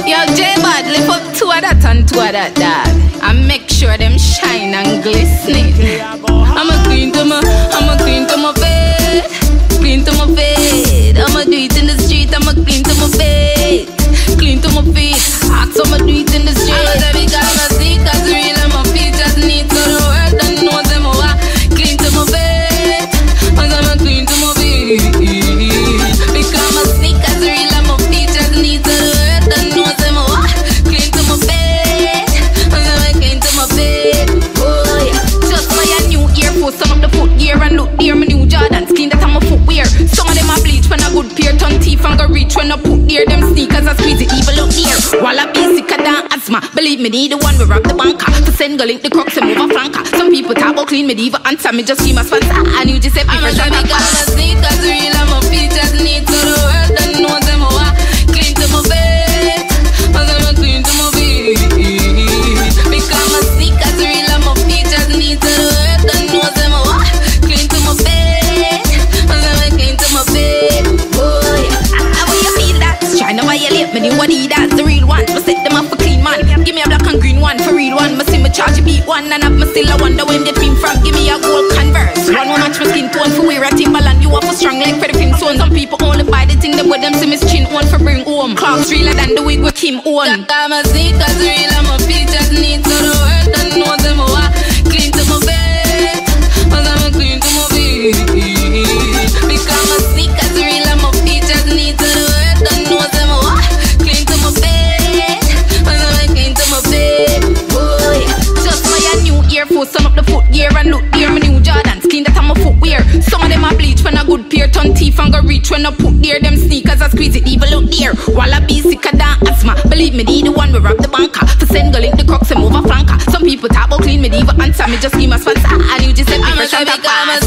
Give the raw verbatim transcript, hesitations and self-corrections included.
Yo, J-Bad, lift up two of that and two of that, dog. And make sure them shine and glistening. I'm a queen to my, I'm a queen to my bed. Clean to my feet. I'ma do it in the street, I'ma clean to my feet. Clean to my feet. Ask I'ma do it in the street. I'ma say because my sneakers real and my feet just neat. So the world don't know them over. Clean to my feet. I'ma clean to my feet. Because my sneakers real and my feet just neat. So the world don't know them over. Clean to my feet. I'ma clean to my feet. Oh yeah. Just buy a new Air Force, some of the footgear and look dear. My new Jordans, clean that I'm a footwear. Some of them are bleach when a good pair. Turn teeth and go reach when I put there. Them sneakers are squeeze it evil up here. While I be sicker than asthma. Believe me, need the one we rob the banker. To send go link the crooks and move a flanker. Some people talk about clean medieval answer me just see my sponsor. And you just say people I'm a because my sneakers real and my feet just neat. So the world don't know them over. Clean to my feet. I'm clean to my feet. Because my sneakers real and my feet just neat. So the world don't know them over. Clean to my feet. I'm clean to my feet. Oh yeah. I want you feel that. Try to violate me, new Adidas, the real one. But set them up for clean man. Give me a black and green one for real one. Me see me charge a beat one and have me still I wonder when they film from. Give me a gold Converse. One more match my skin tone for wear a Timberland. You have a strong leg for the pink zone. Some people only buy the thing that with them see me chin on for bring home. Clocks realer than the wig with Kim on. Got my sneakers real and my feet just neat. So the world don't know them over. Clean to my feet. I'm clean to my feet. Because my sneakers real and my feet just neat. So the world don't know them over. Clean to my feet. I'm clean to my feet. Oh yeah. Just buy a new Air Force, some of the footgear and look dear. My new Jordans, clean that I'm a footwear. Some of them are bleach when a good pair. Turn teeth and go reach when I put there. Them sneakers I squeeze it evil out there. While I be sicker than asthma. Believe me, need the one we rob the banker. For send go link the crooks and move a flanker. Some people talk about clean medieval answer me just give my sponsor. And you just say people shut up.